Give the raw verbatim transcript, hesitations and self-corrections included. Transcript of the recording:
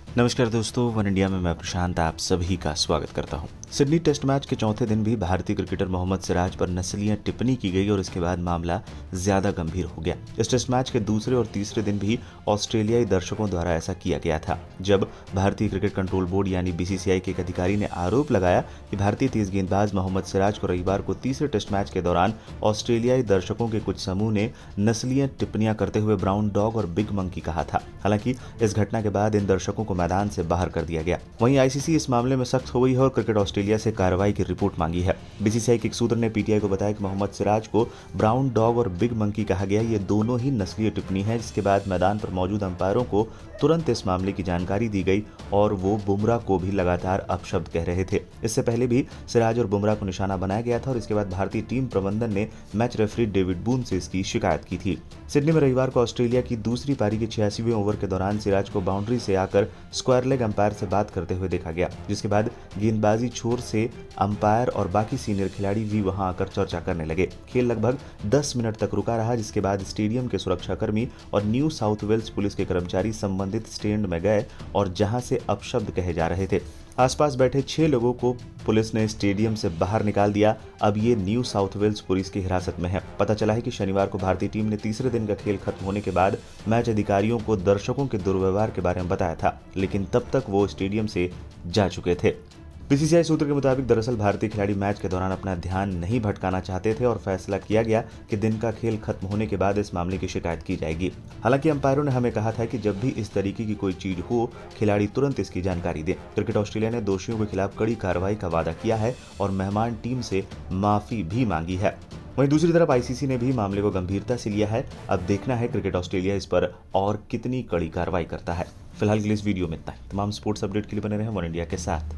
नमस्कार दोस्तों, one India में मैं प्रशांत आप सभी का स्वागत करता हूं। सिडनी टेस्ट मैच के चौथे दिन भी भारतीय क्रिकेटर मोहम्मद सिराज पर नस्लीय टिप्पणी की गई और इसके बाद मामला ज्यादा गंभीर हो गया। इस टेस्ट मैच के दूसरे और तीसरे दिन भी ऑस्ट्रेलियाई दर्शकों द्वारा ऐसा किया गया था, जब भारतीय क्रिकेट कंट्रोल बोर्ड यानी बीसीसीआई के एक अधिकारी ने आरोप लगाया कि भारतीय तेज गेंदबाज मोहम्मद सिराज को रविवार को तीसरे टेस्ट मैच के दौरान ऑस्ट्रेलियाई दर्शकों के कुछ समूह ने नस्लीय टिप्पणियां करते हुए ब्राउन डॉग और बिग मंकी कहा था। हालांकि इस घटना के बाद इन दर्शकों को मैदान से बाहर कर दिया गया। वहीं आईसीसी इस मामले में सख्त हो गई है और क्रिकेट ऑस्ट्रेलिया से कार्रवाई की रिपोर्ट मांगी है। बीसीसीआई के एक सूत्र ने पीटीआई को बताया कि मोहम्मद सिराज को ब्राउन डॉग और बिग मंकी कहा गया। ये दोनों ही नस्लीय टिप्पणी है, जिसके बाद मैदान पर मौजूद अंपायरों को तुरंत इस मामले की जानकारी दी गई और वो बुमराह को भी लगातार अपशब्द कह रहे थे। इससे पहले भी सिराज और बुमराह को निशाना बनाया गया था और इसके बाद भारतीय टीम प्रबंधन ने मैच रेफरी डेविड बून से इसकी शिकायत की थी। सिडनी में रविवार को ऑस्ट्रेलिया की दूसरी पारी के छियासीवें ओवर के दौरान सिराज को बाउंड्री से आकर स्क्वायर लेग अंपायर से बात करते हुए देखा गया, जिसके बाद गेंदबाजी छोर से अंपायर और बाकी सीनियर खिलाड़ी भी वहां आकर चर्चा करने लगे। खेल लगभग दस मिनट तक रुका रहा, जिसके बाद स्टेडियम के सुरक्षाकर्मी और न्यू साउथ वेल्स पुलिस के कर्मचारी संबंधित स्टैंड में गए और जहां से अपशब्द कहे जा रहे थे, आसपास बैठे छह लोगों को पुलिस ने स्टेडियम से बाहर निकाल दिया। अब ये न्यू साउथ वेल्स पुलिस की हिरासत में है। पता चला है कि शनिवार को भारतीय टीम ने तीसरे दिन का खेल खत्म होने के बाद मैच अधिकारियों को दर्शकों के दुर्व्यवहार के बारे में बताया था, लेकिन तब तक वो स्टेडियम से जा चुके थे। बीसीसीआई सूत्र के मुताबिक दरअसल भारतीय खिलाड़ी मैच के दौरान अपना ध्यान नहीं भटकाना चाहते थे और फैसला किया गया कि दिन का खेल खत्म होने के बाद इस मामले की शिकायत की जाएगी। हालांकि अंपायरों ने हमें कहा था कि जब भी इस तरीके की कोई चीज हो, खिलाड़ी तुरंत इसकी जानकारी दें। क्रिकेट ऑस्ट्रेलिया ने दोषियों के खिलाफ कड़ी कार्रवाई का वादा किया है और मेहमान टीम से माफी भी मांगी है। वहीं दूसरी तरफ आईसीसी ने भी मामले को गंभीरता से लिया है। अब देखना है क्रिकेट ऑस्ट्रेलिया इस पर और कितनी कड़ी कार्रवाई करता है। फिलहाल के लिए इस वीडियो में इतना ही। तमाम स्पोर्ट्स अपडेट के लिए बने रहें वन इंडिया के साथ।